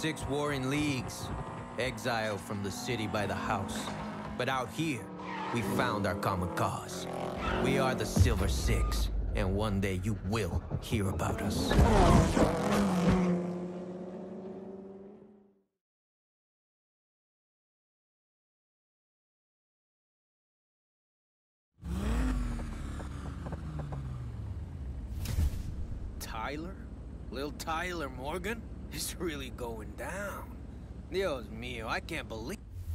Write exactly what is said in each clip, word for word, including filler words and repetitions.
Six warring leagues, exiled from the city by the house. But out here, we found our common cause. We are the Silver Six, and one day you will hear about us. Tyler? Lil Tyler Morgan? It's really going down. Dios mío, I can't believe...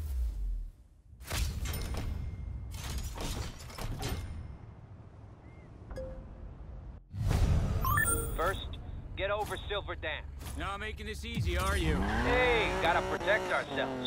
First, get over Silver Dam. Not making this easy, are you? Hey, gotta protect ourselves.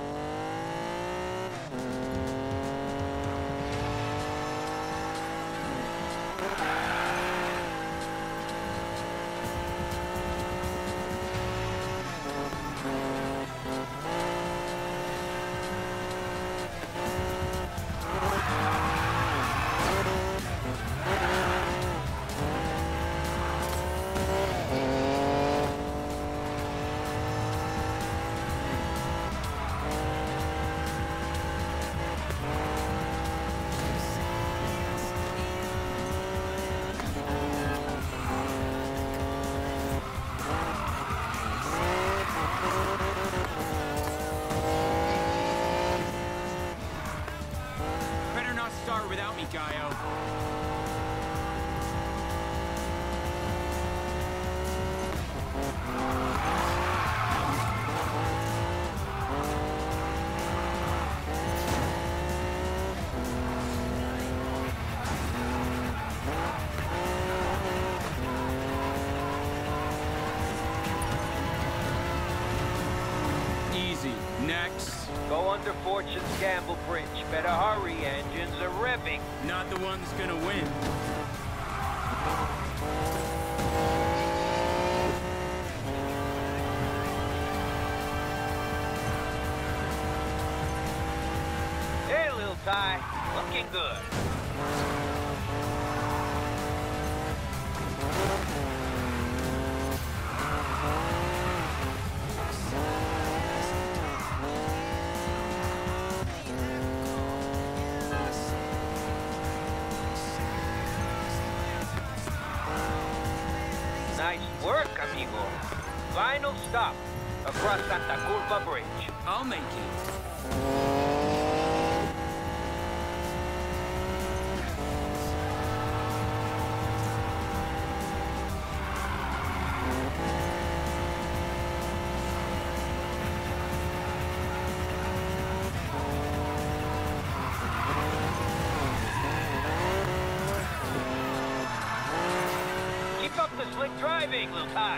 Without me, Gaio. Easy. Next. Go under Fortune's Gamble Bridge. Better hurry, engines are revving. Not the one's gonna win. Hey, Lil Ty. Looking good. Nice work, amigo. Final stop, across Santa Curva Bridge. I'll make it. Keep up the slick driving, Lil Ty.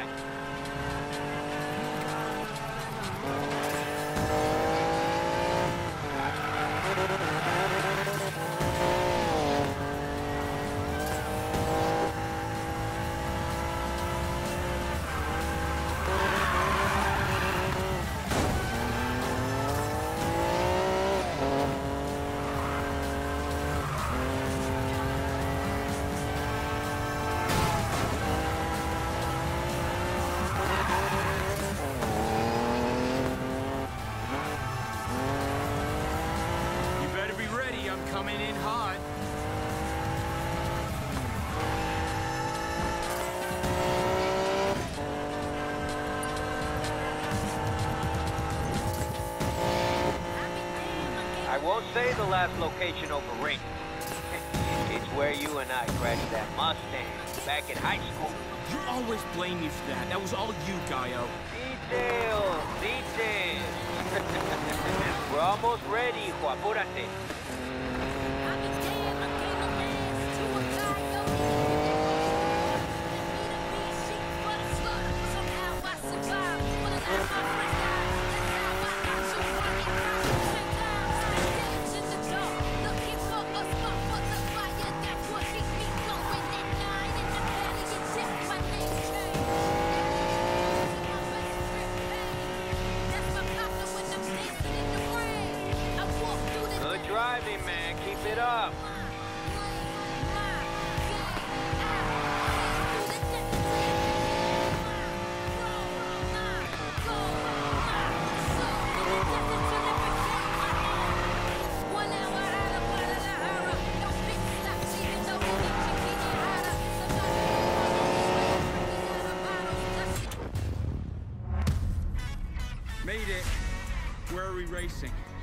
Coming in hot. I won't say the last location overrated. It's where you and I crashed that Mustang back in high school. You always blame me for that. That was all you, Gaio. Details, details. We're almost ready, hijo, apúrate. Driving, man. Keep it up. Made it. Where are we racing?